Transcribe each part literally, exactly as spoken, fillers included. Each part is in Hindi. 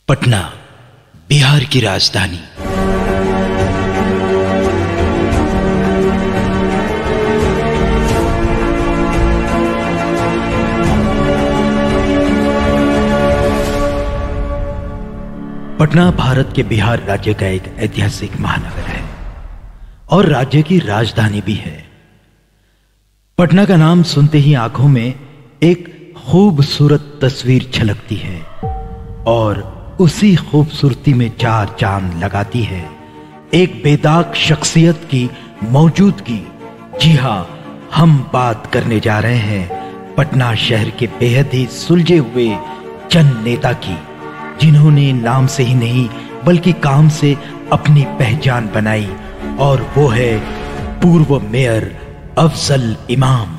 पटना बिहार की राजधानी। पटना भारत के बिहार राज्य का एक ऐतिहासिक महानगर है और राज्य की राजधानी भी है। पटना का नाम सुनते ही आंखों में एक खूबसूरत तस्वीर झलकती है और उसी खूबसूरती में चार चांद लगाती है एक बेदाग शख्सियत की मौजूदगी। जी हां, हम बात करने जा रहे हैं पटना शहर के बेहद ही सुलझे हुए जन नेता की, जिन्होंने नाम से ही नहीं बल्कि काम से अपनी पहचान बनाई, और वो है पूर्व मेयर अफजल इमाम।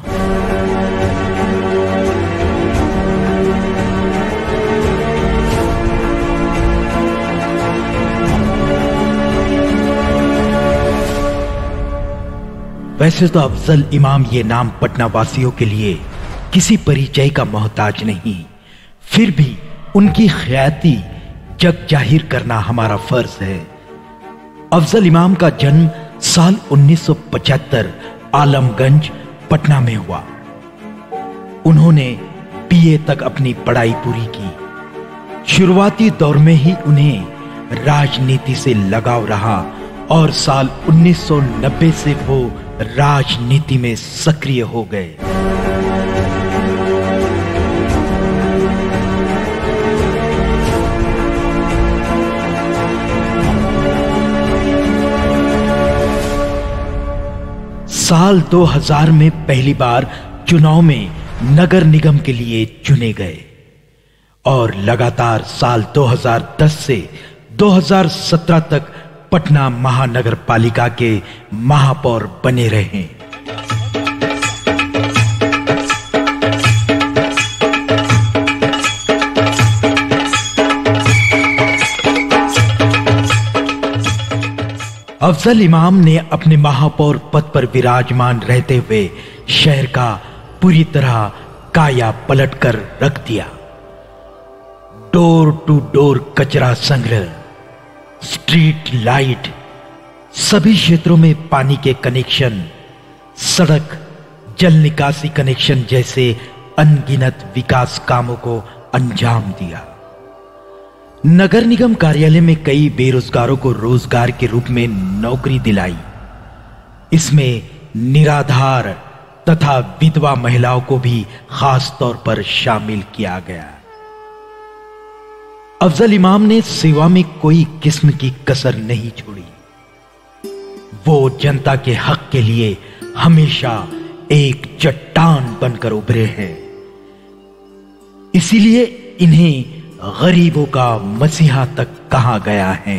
वैसे तो अफजल इमाम ये नाम पटना वासियों के लिए किसी परिचय का मोहताज नहीं, फिर भी उनकी ख्याति जग जाहिर करना हमारा फर्ज है। अफजल इमाम का जन्म साल उन्नीस सौ पचहत्तर आलमगंज पटना में हुआ। उन्होंने बीए तक अपनी पढ़ाई पूरी की। शुरुआती दौर में ही उन्हें राजनीति से लगाव रहा और साल उन्नीस सौ नब्बे से वो राजनीति में सक्रिय हो गए। साल दो हज़ार में पहली बार चुनाव में नगर निगम के लिए चुने गए और लगातार साल दो हज़ार दस से दो हज़ार सत्रह तक पटना महानगर पालिका के महापौर बने रहे। अफजल इमाम ने अपने महापौर पद पर विराजमान रहते हुए शहर का पूरी तरह काया पलट कर रख दिया। डोर टू डोर कचरा संग्रह, स्ट्रीट लाइट, सभी क्षेत्रों में पानी के कनेक्शन, सड़क, जल निकासी कनेक्शन जैसे अनगिनत विकास कामों को अंजाम दिया। नगर निगम कार्यालय में कई बेरोजगारों को रोजगार के रूप में नौकरी दिलाई। इसमें निराधार तथा विधवा महिलाओं को भी खास तौर पर शामिल किया गया। अफजल इमाम ने सेवा में कोई किस्म की कसर नहीं छोड़ी। वो जनता के हक के लिए हमेशा एक चट्टान बनकर उभरे हैं। इसीलिए इन्हें गरीबों का मसीहा तक कहा गया है।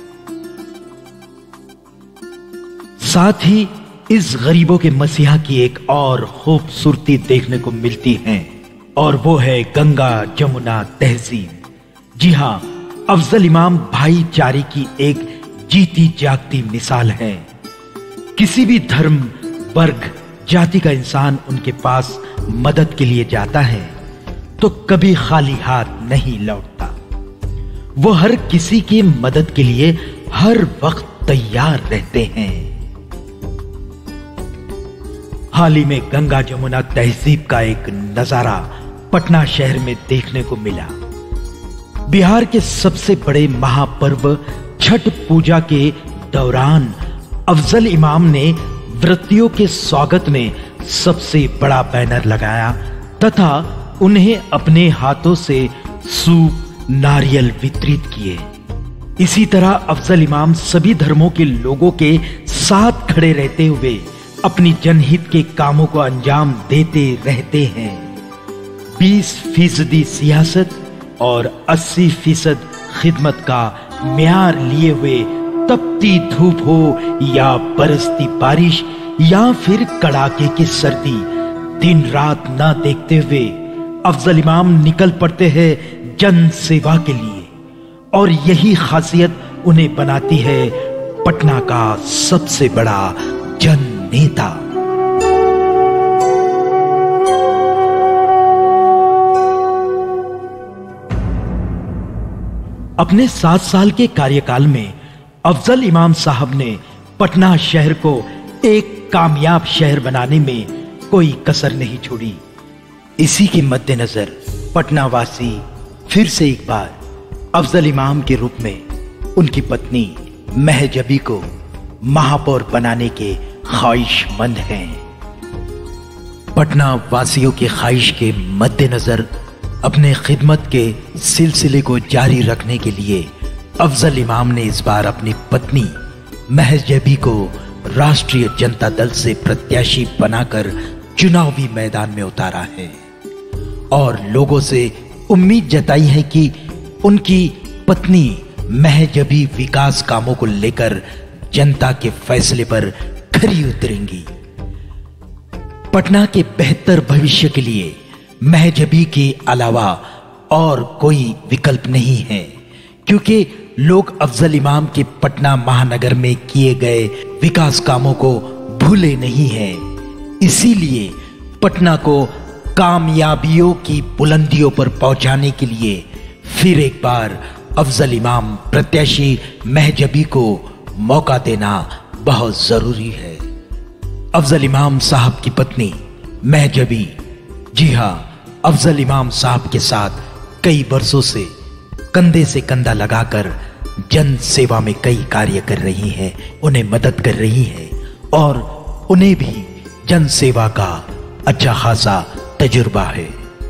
साथ ही इस गरीबों के मसीहा की एक और खूबसूरती देखने को मिलती है और वो है गंगा जमुना तहजीब। जी हां, अफजल इमाम भाईचारे की एक जीती जागती मिसाल है। किसी भी धर्म, वर्ग, जाति का इंसान उनके पास मदद के लिए जाता है तो कभी खाली हाथ नहीं लौटता। वो हर किसी की मदद के लिए हर वक्त तैयार रहते हैं। हाल ही में गंगा जमुना तहजीब का एक नजारा पटना शहर में देखने को मिला। बिहार के सबसे बड़े महापर्व छठ पूजा के दौरान अफजल इमाम ने व्रतियों के स्वागत में सबसे बड़ा बैनर लगाया तथा उन्हें अपने हाथों से सूप, नारियल वितरित किए। इसी तरह अफजल इमाम सभी धर्मों के लोगों के साथ खड़े रहते हुए अपनी जनहित के कामों को अंजाम देते रहते हैं। बीस फीसदी सियासत और अस्सी फीसद खिदमत का म्यार लिए हुए तपती धूप हो या बरसती बारिश या फिर कड़ाके की सर्दी, दिन रात ना देखते हुए अफजल इमाम निकल पड़ते हैं जन सेवा के लिए, और यही खासियत उन्हें बनाती है पटना का सबसे बड़ा जन नेता। अपने सात साल के कार्यकाल में अफजल इमाम साहब ने पटना शहर को एक कामयाब शहर बनाने में कोई कसर नहीं छोड़ी। इसी के मद्देनजर पटना वासी फिर से एक बार अफजल इमाम के रूप में उनकी पत्नी महजबी को महापौर बनाने के ख्वाहिशमंद हैं। पटना वासियों की ख्वाहिश के मद्देनजर अपने खिदमत के सिलसिले को जारी रखने के लिए अफजल इमाम ने इस बार अपनी पत्नी महजबी को राष्ट्रीय जनता दल से प्रत्याशी बनाकर चुनावी मैदान में उतारा है और लोगों से उम्मीद जताई है कि उनकी पत्नी महजबी विकास कामों को लेकर जनता के फैसले पर खरी उतरेंगी। पटना के बेहतर भविष्य के लिए महजबी के अलावा और कोई विकल्प नहीं है, क्योंकि लोग अफजल इमाम के पटना महानगर में किए गए विकास कामों को भूले नहीं हैं। इसीलिए पटना को कामयाबियों की बुलंदियों पर पहुंचाने के लिए फिर एक बार अफजल इमाम प्रत्याशी महजबी को मौका देना बहुत जरूरी है। अफजल इमाम साहब की पत्नी महजबी, जी हां, अफजल इमाम साहब के साथ कई बरसों से कंधे से कंधा लगाकर जन सेवा में कई कार्य कर रही है, उन्हें मदद कर रही है और उन्हें भी जन सेवा का अच्छा खासा तजुर्बा है।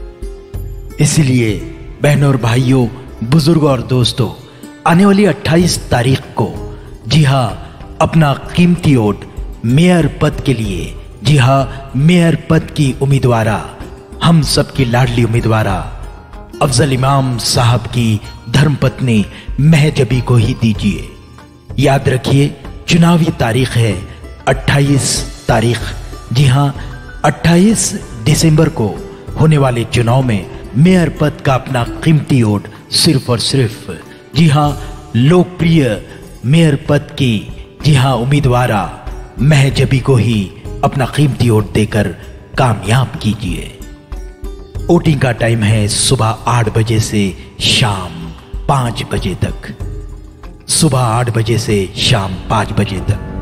इसलिए बहनों और भाइयों, बुजुर्गों और दोस्तों, आने वाली अट्ठाईस तारीख को, जी हां, अपना कीमती वोट मेयर पद के लिए, जी हां, मेयर पद की उम्मीदवारा, हम सबकी लाडली उम्मीदवारा अफजल इमाम साहब की धर्मपत्नी महजबी को ही दीजिए। याद रखिए, चुनावी तारीख है अट्ठाईस तारीख। जी हां, अट्ठाईस दिसंबर को होने वाले चुनाव में मेयर पद का अपना कीमती वोट सिर्फ और सिर्फ, जी हां, लोकप्रिय मेयर पद की, जी हां, उम्मीदवारा महजबी को ही अपना कीमती वोट देकर कामयाब कीजिए। वोटिंग का टाइम है सुबह आठ बजे से शाम पांच बजे तक। सुबह आठ बजे से शाम पांच बजे तक।